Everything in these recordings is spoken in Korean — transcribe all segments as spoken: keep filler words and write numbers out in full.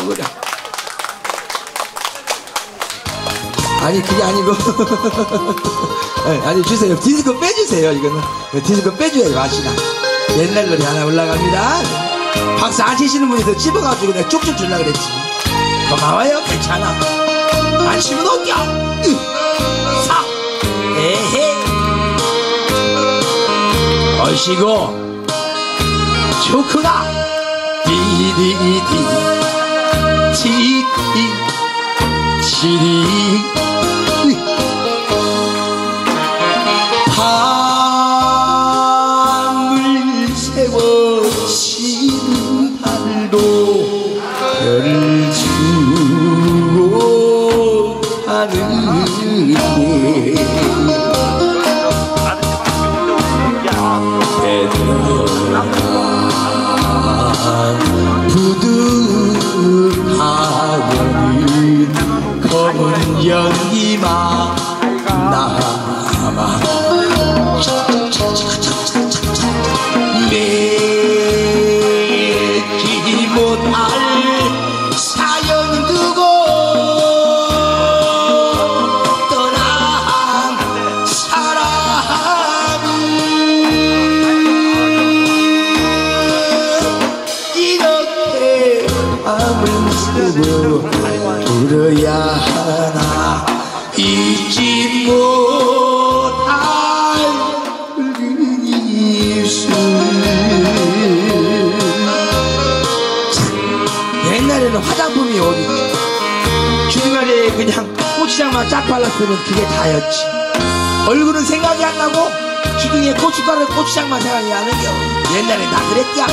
그거냐. 아니 그게 아니고 아니 주세요. 디스코 빼주세요. 이거는 디스코 빼줘야지 맛이나. 옛날 노래 하나 올라갑니다. 박수 안 치시는 분이 더 집어가지고 내가 쭉쭉 주려고 그랬지. 고마워요. 괜찮아. 안 치면 어디야. 사 에헤 얼씨고 좋구나. 디디디 치디 치디 밤을 새워 쉬는 달도 별을 주고 하는데 부득하여는 검은 연기만 남아 맺지 못할 사연 두고 떠난 사람은 이렇게 밤을 새워 울어야 하나. 잊지 못할 그 입술. 옛날에는 화장품이 어디 주둥아리에 그냥 고추장만 쫙 발랐으면 그게 다였지. 얼굴은 생각이 안 나고 주둥이에 고춧가루 고추장만 생각이 나는 겨. 옛날에 나 그랬냐.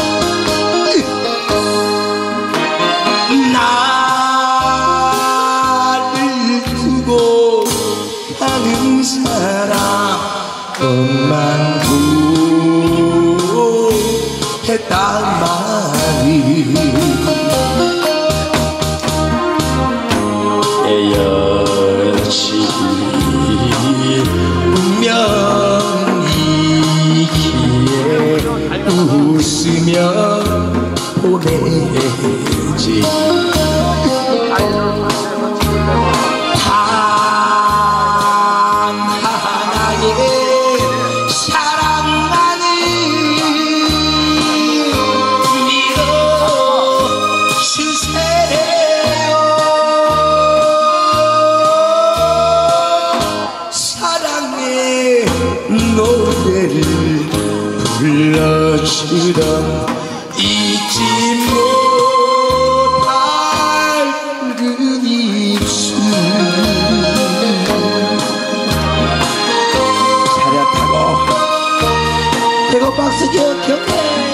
나를 두고 하는 사람 것만 구했단 말이 여치 운명이기에 웃으며 보내지. 노래를 불러주던 잊지 못할 그 입술. 차렷하고 배고박스 겨 경례